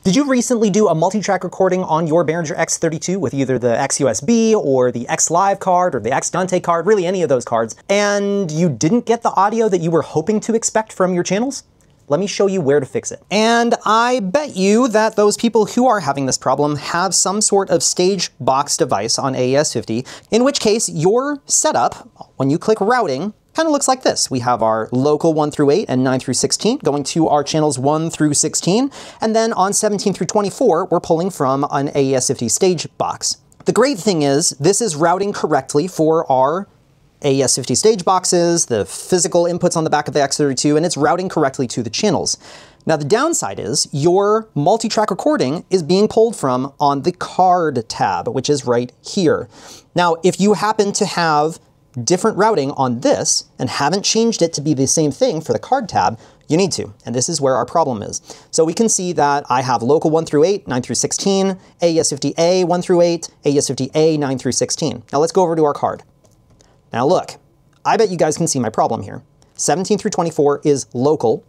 Did you recently do a multi-track recording on your Behringer X32 with either the X-USB or the X-Live card or the X-DANTE card, really any of those cards, and you didn't get the audio that you were hoping to expect from your channels? Let me show you where to fix it. And I bet you that those people who are having this problem have some sort of stage box device on AES50, in which case your setup, when you click routing, kind of looks like this. We have our local 1 through 8 and 9 through 16 going to our channels 1 through 16. And then on 17 through 24, we're pulling from an AES50 stage box. The great thing is this is routing correctly for our AES50 stage boxes, the physical inputs on the back of the X32, and it's routing correctly to the channels. Now the downside is your multi-track recording is being pulled from on the card tab, which is right here. Now, if you happen to have different routing on this and haven't changed it to be the same thing for the card tab, you need to, and this is where our problem is. So we can see that I have local 1 through 8, 9 through 16, AES50 A 1 through 8, AES50 A 9 through 16. Now let's go over to our card. Now look, I bet you guys can see my problem here. 17 through 24 is local,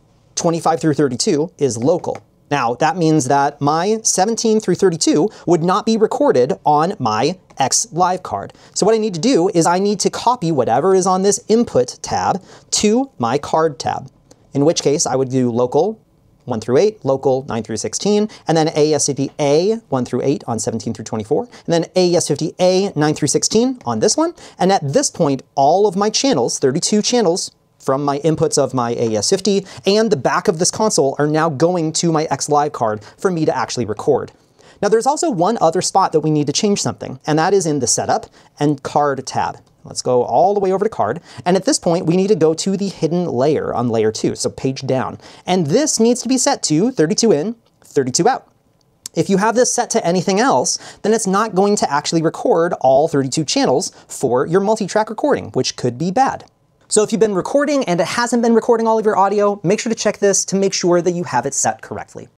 25 through 32 is local. Now that means that my 17 through 32 would not be recorded on my X-Live card. So what I need to do is I need to copy whatever is on this input tab to my card tab, in which case I would do local 1 through 8, local 9 through 16, and then AES50 A 1 through 8 on 17 through 24, and then AES50 A 9 through 16 on this one. And at this point, all of my channels, 32 channels, from my inputs of my AES50 and the back of this console are now going to my X-Live card for me to actually record. Now there's also one other spot that we need to change something, and that is in the setup and card tab. Let's go all the way over to card, and at this point we need to go to the hidden layer on layer 2, so page down. And this needs to be set to 32 in, 32 out. If you have this set to anything else, then it's not going to actually record all 32 channels for your multi-track recording, which could be bad. So if you've been recording and it hasn't been recording all of your audio, make sure to check this to make sure that you have it set correctly.